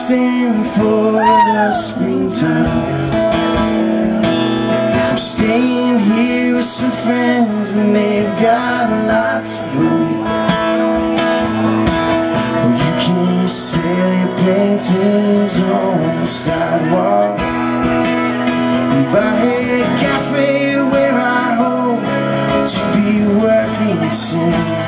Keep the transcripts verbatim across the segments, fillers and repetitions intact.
Boston for the springtime. I'm staying here with some friends and they've got lots of room. Well, you can sell your paintings on the sidewalk, buy a cafe where I hope to be working soon.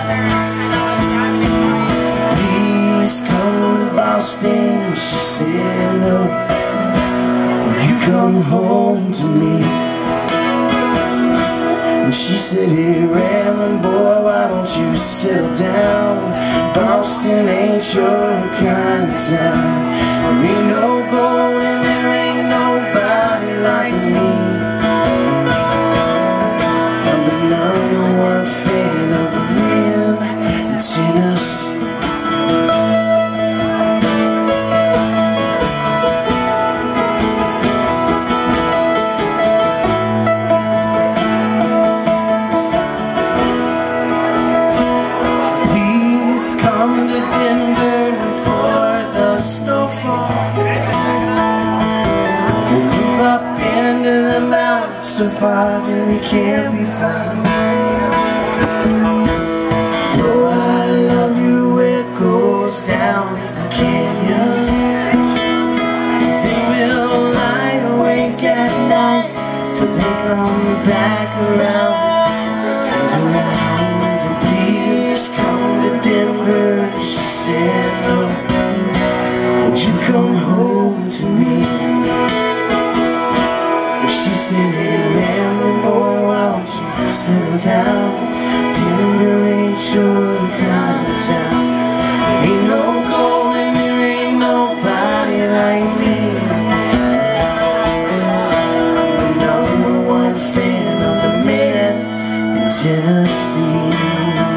Please come to Boston, she said no. You come home to me. And she said, hey Ramblin' boy, why don't you settle down? Boston ain't your kind of town. There ain't no gold and there ain't nobody like me. I'm the number one fan of a man in Tennessee. So far that we can't be found. For I love you, it goes down the canyon. They will lie awake at night till they come back around and around. And please come to Denver, she said no. Would you come home to me? She said, hey man, boy, why don't you settle down? Denver ain't your kind of town. Ain't no gold and there ain't nobody like me. I'm the number one fan of the man in Tennessee.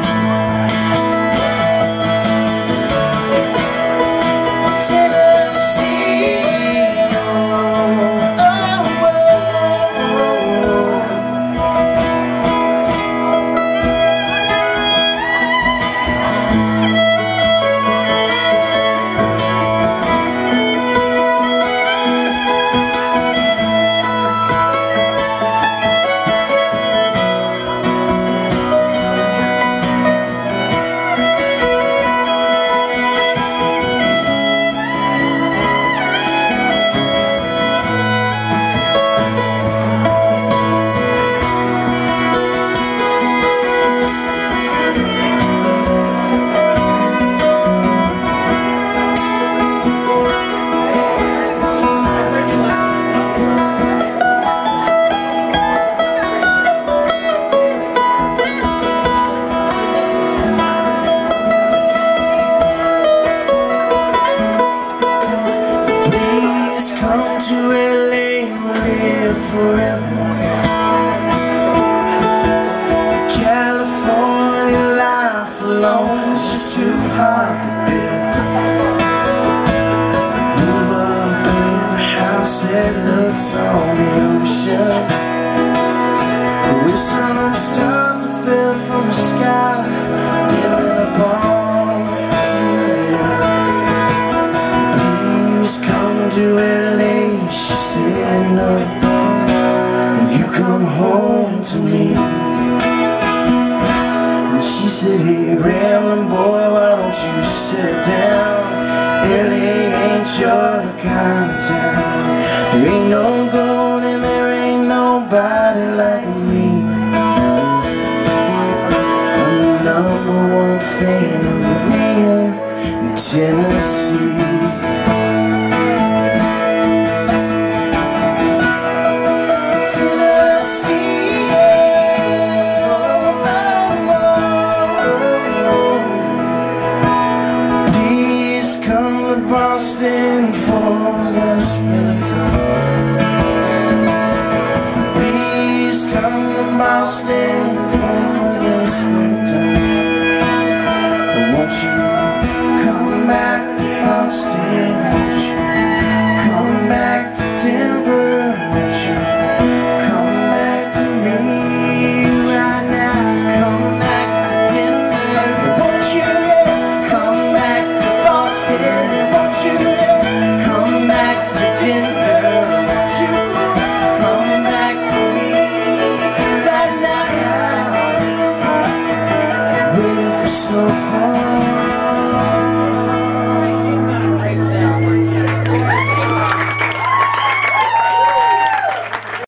To L A, we'll live forever. California life alone is just too hard to bear. Move up in a house that looks on the ocean, with some stars that fell from the sky, giving up on the please come to L A. She said no. You come home to me. And she said, hey Ramblin' boy, why don't you sit down? L A ain't your kind of town. There ain't no gold and there ain't nobody like me. I'm the number one fan of the man in Tennessee. Boston for the springtime. Please come to Boston for the springtime. Won't you come back to Boston? Won't you come back to Denver? Won't you come back to me right now? Come back to Denver. Won't you come back to Boston? Won't you slow fall.